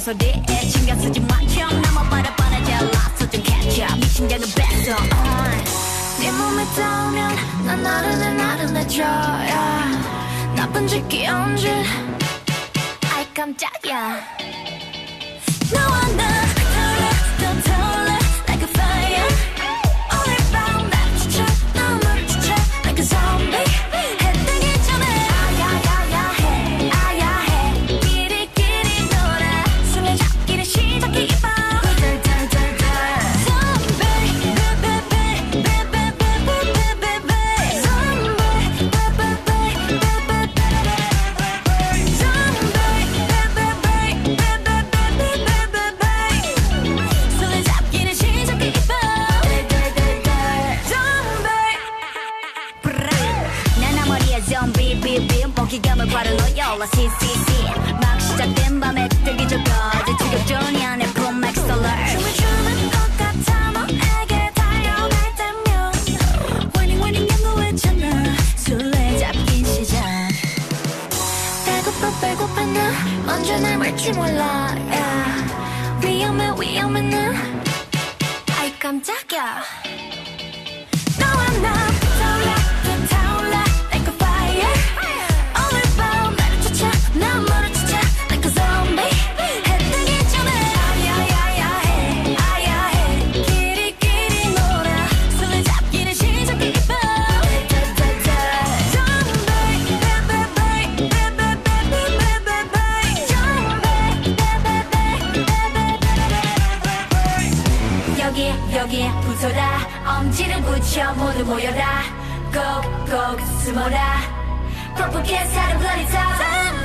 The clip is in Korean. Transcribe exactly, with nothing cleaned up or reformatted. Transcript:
소리에 신경 쓰지 마 처음 넘어버려 뻔하지 않았어 좀 catch up 네 심장은 뺐어 네 몸에 닿으면 난 나른해 나른해져 yeah. 나쁜 짓 귀여운 짓 아이 깜짝이야 너와 나 타올라 더 타올라 like a fire 오늘 밤 날 지쳐 너무를 지쳐 like a zombie 해 뜨기 전에 아야야야 해 아야해 끼리끼리 놀아 술래 잡기를 시작해 이봐 덜덜덜덜 zombie 베베베 베베베베베베베 zombie 베베베 베베베베베베 zombie 베베베 손을 잡기는 시작해 이봐 나나 머리에 좀비 비빔 포기감을 바르노 시시시 막 시작된 밤에 뜨기 전까지 지겹존이 안에 Pro Max Alert 춤을 추는 것 같아 너에게 달려갈 때면 Winning winning 연구했잖아 술래 잡긴 시작 배고파 배고파 나 언제 날 말지 몰라 yeah. 위험해 위험해 나 아이 깜짝이야 너와 나 타올라 또 타올라 like a fire 오늘 밤 나를 쫓아 너무를 쫓아 like a zombie 해 뜨기 전에 아야야야 해 아야해 끼리끼리 놀아 손을 잡기는 시작해 이봐 zombie 베베베 베베베베베베베 zombie 베베베베베베베 여기에 여기에 붙어라 엄지를 붙여 모두 모여라 꼭꼭 숨어라 Purple kiss had a bloody top